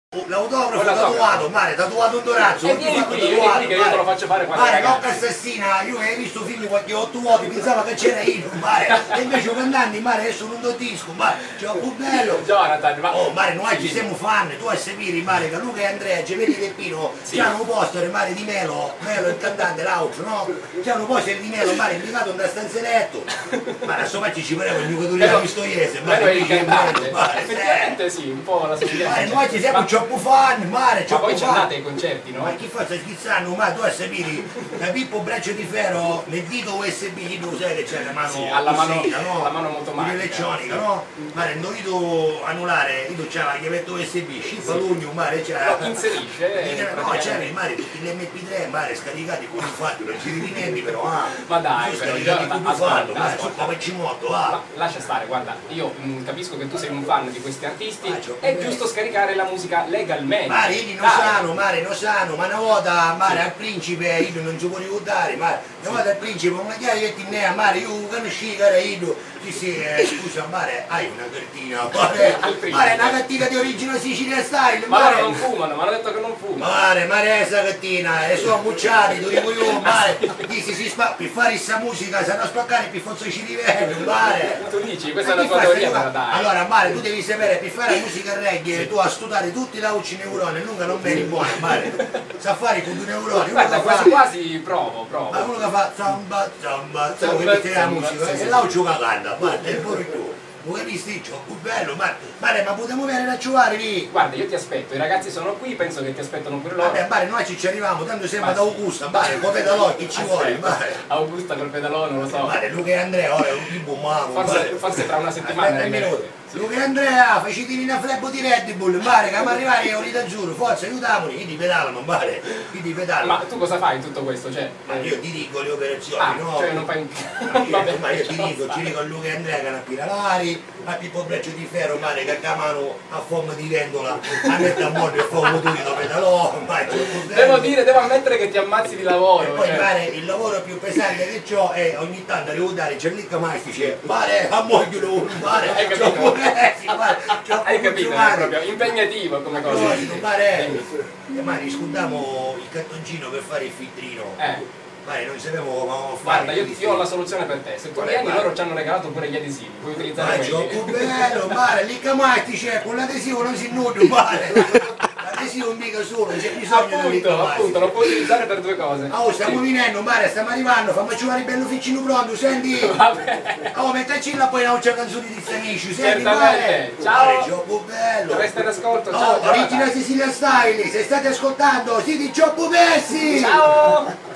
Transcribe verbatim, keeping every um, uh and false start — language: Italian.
L'autografo tatuato, mare, tatuato un dorazzo, e vieni qui, vieni qui che io te lo faccio fare quando mare, Locca assassina, io hai visto film qualche otto volte, pensavo che c'era io, mare, e invece con anni, mare, adesso non do disco, mare, c'è un bello. Jonathan, ma... Oh, mare, noi ci siamo fan, tu a sapere, mare, che Luca e Andrea, Gemelli del Pino, sì. C'hanno un poster, mare, di Melo, Melo il cantante, l'auto, no? C'hanno un poster di Melo, mare, invitato da stanzeletto, mare, insomma ci ci pareva il giocatore di Pistoiese, mare, il cantante, effettivamente sì, un po' la somiglianza. Mare, noi ci siamo troppo fan, mare, ma poi ci andate ai concerti, no? Ma chi fa sta schizzando? Ma tu a sapere, da Pippo Braccio di Ferro, nel dito U S B, tu sai che c'è la mano, sì, alla mano, cosita, no? alla mano motomatica, elettronica, no? Ma non dovuto annullare, io c'è la chiavetta U S B, scipa l'ugno, mare, c'è lo inserisce, no, c'è, mare, tutti gli M P tre, mare, scaricati con il fatto, non ci rivinendi però, ah, ma dai, però Jonathan, ascolta, mare, ascolta, ci molto, ah. Lascia stare, guarda, io mh, capisco che tu sei un fan di questi artisti, ah, è giusto scaricare la musica legalmente. Mare, io non sanno, mare, non sanno, ma una volta, mare, sì. Al principe, io non ci può ricordare, mare, una volta al principe, ma magari io ti ne a mare, io conosci, cara, io, sì, sì, eh, scusa, mare, hai una cartina, mare, mare, una cartina di origine Sicilia Style, ma mare. loro non fumano, mi hanno detto che non fumano. Mare, mare, esa cartina, e sono bucciati, tu dico io, mare, chi si si spacca, per fare questa musica, se non spaccare, per forza ci livello, mare. Tu dici, questa è una tua teoria, però dai. Allora, mare, tu devi sapere, per fare la musica reggae, sì. Tu a studiare tutti i lauci neuroni, non che non vieni buono, mare. Sa fare con due neuroni, guarda, uno quasi fa... quasi provo, provo. Ma uno che fa zamba, zamba, zamba, che mette la musica, sì, e l'aucio che canta, guarda, è pure tu. Non capisci? Ciò più bello, ma, mare, ma potremmo venire a giocare lì? Guarda, io ti aspetto, i ragazzi sono qui, penso che ti aspettano pure loro. Vabbè, mare, noi ci, ci arriviamo, tanto sembra da Augusta, mare, con pedalò, chi ci vuole, mare. Augusta col pedalò, non lo so. Mare, Luca e Andrea, ora è un tipo mago. Forse, forse tra una settimana. Luca e Andrea, facetemi una flebo di Red Bull, mare, che mi arrivare io li da giuro, forza, aiutamoli, io ti pedalano, mare, io ti pedalano. Ma tu cosa fai in tutto questo? Cioè, ma io ti dico le operazioni, ah, no? Cioè non fai un... ma, io, ma io ti dico, ci dico a Luca e Andrea che hanno piralari, a Pippo Braccio di Ferro, mare, che chiamano a forma di vendola, a mettere a morte e fa un motorino da pedalò, mare, devo dire, devo ammettere che ti ammazzi di lavoro. E poi cioè. Mare, il lavoro più pesante che ho è ogni tanto devo dare Gianluca Mastice, mare, a moglio, mare, hai capito? Hai capito, è proprio impegnativo come cosa. Mare, mare, scontiamo il cartoncino per fare il filtrino. Eh. Mare, non sappiamo come fare. Guarda, io, io ho la soluzione per te. Se tu vieni, mare. Loro ci hanno regalato pure gli adesivi, puoi utilizzare quelli. Ma quelli. è bello, mare, lì Mastice, con l'adesivo non si nude, mare. L'adesivo mica solo, non c'è bisogno appunto, di appunto, lo puoi utilizzare per due cose. Oh, stiamo sì. venendo, mare, stiamo arrivando, fammi giocare il bello ficcino pronto, senti? Vabbè. Oh, mettaci là poi una canzone di Stanici, senti? Certamente. Ciao. Mare, gioco bello. Resta d'ascolto, oh, ciao. Origine Sicilia Style, se state ascoltando, siete Gioppo Messi! Ciao!